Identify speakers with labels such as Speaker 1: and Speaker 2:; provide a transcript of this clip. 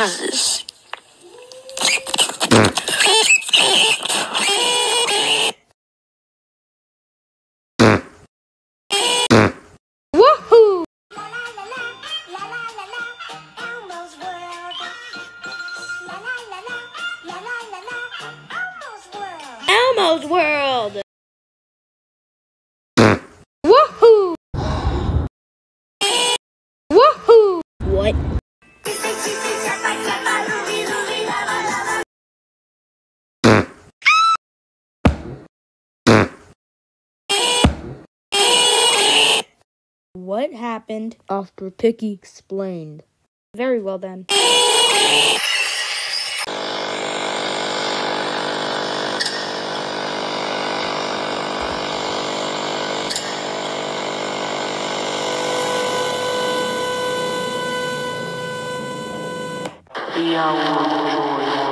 Speaker 1: causes.
Speaker 2: Woohoo! Elmo's World! Woohoo! Woohoo! What? What happened after Picky explained? Very well then.
Speaker 1: The hour of joy.